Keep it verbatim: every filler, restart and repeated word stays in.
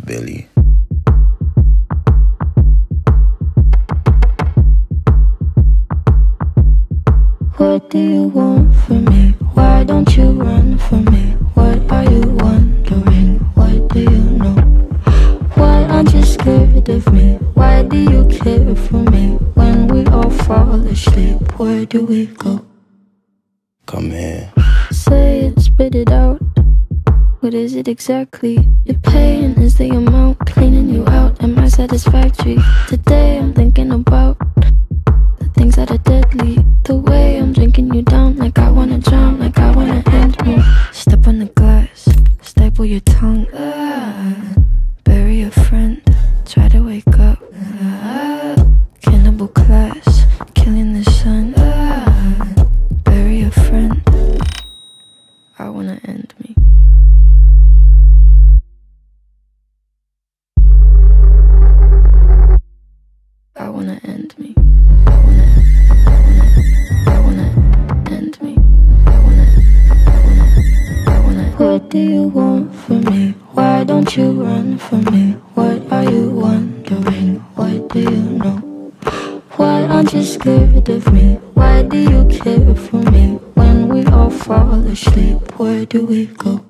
Billy. What do you want from me? Why don't you run from me? What are you wondering? What do you know? Why aren't you scared of me? Why do you care for me? When we all fall asleep, where do we go? Come here. Say it, spit it out. What is it exactly? Your pain is the amount cleaning you out. Am I satisfactory? Today I'm thinking about the things that are deadly. The way I'm drinking you down, like I wanna drown, like I wanna end me. Step on the glass, staple your tongue. Ah, bury a friend, try to wake up. Ah, cannibal class, killing the sun. Ah, bury a friend. I wanna end me. I wanna end me. I wanna, I wanna, I wanna end me. I wanna, I wanna, I wanna. What do you want from me? Why don't you run from me? What are you wondering? What do you know? Why aren't you scared of me? Why do you care for me? When we all fall asleep, where do we go?